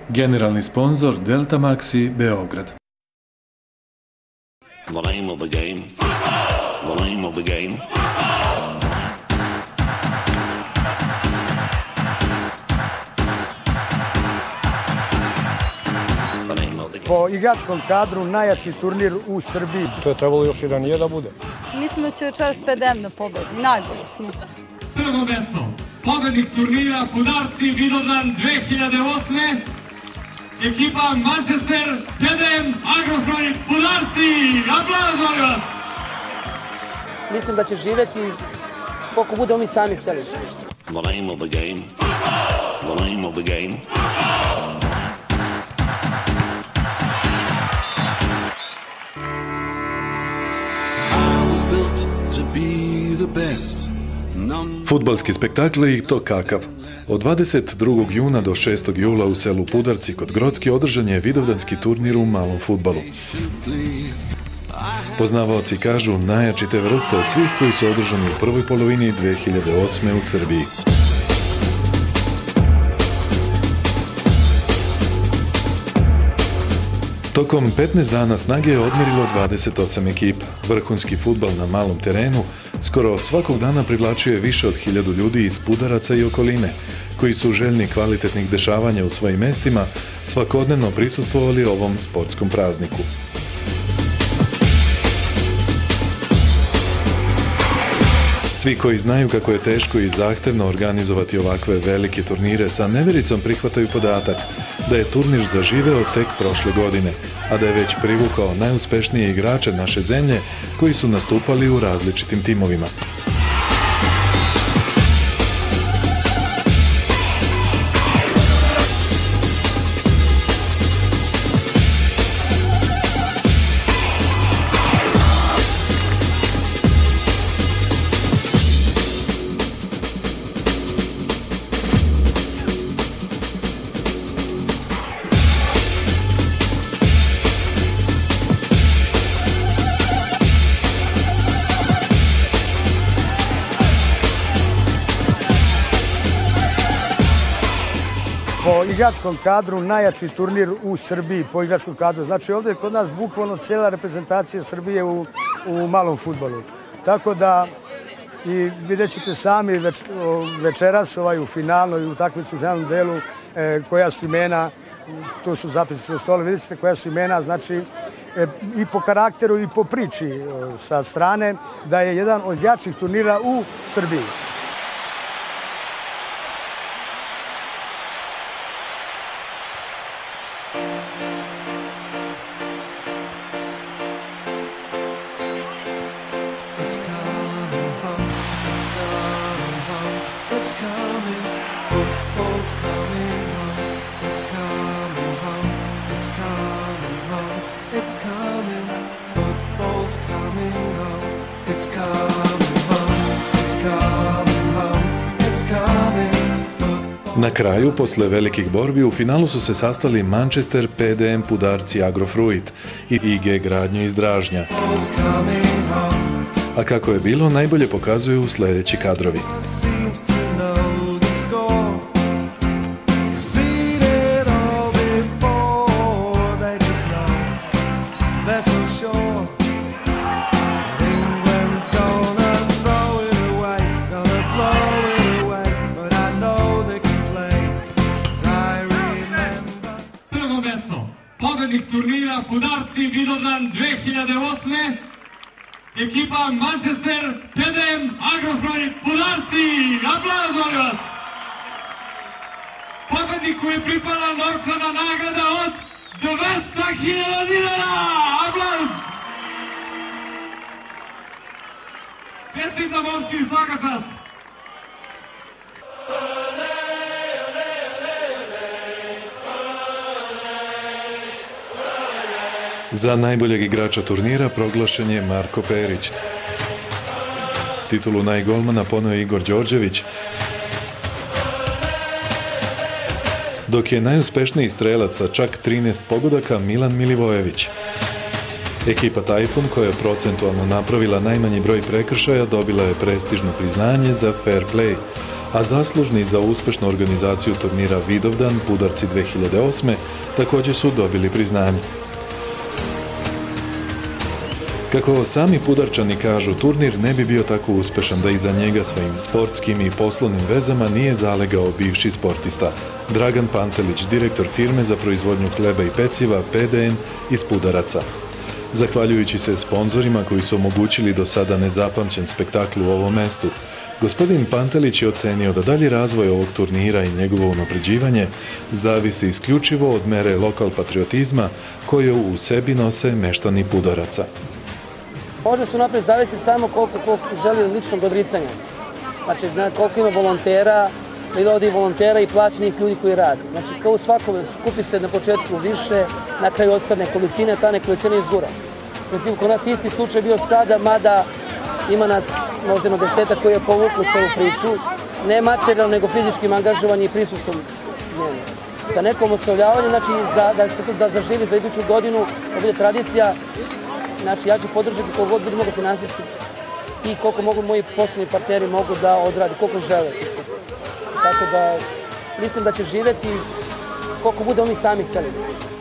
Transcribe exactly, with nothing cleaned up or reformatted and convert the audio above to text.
Generalni sponzor Delta Maxi Beograd. The name of the game. The name of the game. Po igračkom kadru najjači turnir u Srbiji. To je trebalo još i ranije da bude. Mislim da će večeras P D M da pobedi. Najbolji smo. Prvo mesto. Pobednik turnira Pudarci Vidovdan dve hiljade osme. Ekipa Manchester P D M Agrofloj Pudarci. Aplauz, molim vas. Mislim da će živeti koliko budemo mi sami htjeli. The name of the game. The name of the game. Fudbalski spektakl i to kakav. Od dvadeset drugog juna do šestog jula u selu Pudarci kod Grocki održan je vidovdanski turnir u malom fudbalu. Poznavaoci kažu najjači te vrste od svih koji su održani u prvoj polovini dve hiljade osme u Srbiji. Tokom petnaest dana snage je odmjerilo dvadeset osam ekipa. Vrhunski fudbal na malom terenu skoro svakog dana privlačio je više od hiljadu ljudi iz Pudaraca i okoline, koji su željni kvalitetnih dešavanja u svojim mestima svakodnevno prisustvovali ovom sportskom prazniku. Svi koji znaju kako je teško i zahtevno organizovati ovakve velike turnire sa nevericom prihvataju podatak da je turnir zaživeo tek prošle godine, a da je već privukao najuspešnije igrače naše zemlje koji su nastupali u različitim timovima. Po igračkom kadru najjači turnir u Srbiji, po igračkom kadru. Znači ovdje je kod nas bukvalno cijela reprezentacija Srbije u, u malom fudbalu. Tako da i vidjet ćete sami več, večeras ovaj, u finalnoj utakmici u finalnom delu e, koja su imena, to su zapisnične stole, vidjet ćete koja su imena, znači e, i po karakteru i po priči e, sa strane da je jedan od jačih turnira u Srbiji. Na kraju, posle velikih borbi, u finalu su se sastali Manchester P D M Pudarci Agrofruit i I G Gradnje iz Dražnja. A kako je bilo, najbolje pokazuju sljedeći kadrovi. Pobednik turnira Pudarci Vidovdan dve hiljade osme. Ekipa Manchester P D M Agrofloj Pudarci. Aplauz, molim vas. Pobedniku je pripala novčana nagrada od dvesta hiljada dinara. Aplauz. Čestitam, momci, svaka čast. Za najboljeg igrača turnira proglašen je Marko Perić. Titulu najgolmana poneo Igor Đorđević, dok je najuspešniji strelac sa čak trinaest pogodaka Milan Milivojević. Ekipa Tajfun, koja je procentualno napravila najmanji broj prekršaja, dobila je prestižno priznanje za fair play, a zaslužni za uspešnu organizaciju turnira Vidovdan Pudarci dve hiljade osme također su dobili priznanje. Kako sami Pudarčani kažu, turnir ne bi bio tako uspešan da iza njega svojim sportskim i poslovnim vezama nije zalegao bivši sportista Dragan Pantelić, direktor firme za proizvodnju hleba i peciva P D N iz Pudaraca. Zahvaljujući se sponzorima koji su omogućili do sada nezapamćen spektakl u ovom mestu, gospodin Pantelić je ocenio da dalji razvoj ovog turnira i njegovo unapređivanje zavisi isključivo od mere lokal patriotizma koju u sebi nose meštani Pudaraca. Može su napred zavisi samo koliko, koliko želi ličnog odricanja. Znači, koliko ima volontera, i volontera i plaćenih ljudi koji rade. Znači, kao u svakom, skupi se na početku više, na kraju odstane nekolicine, ta nekolicina izgura. Recimo, kod nas isti slučaj bio sada, mada ima nas možda jedno desetak koji je povuklo celu priču, ne materijalno, nego fizičkim angažovanjem i prisustvom njene. Za nekom oslovljavanju, znači, za, da se to da zaživi za iduću godinu, da bude tradicija. Znači, ja ću podržati koliko god bude mogu finansijski i koliko mogu moji poslovni partneri mogu da odradi, koliko žele. Tako da mislim da će živjeti koliko bude oni sami htjeli.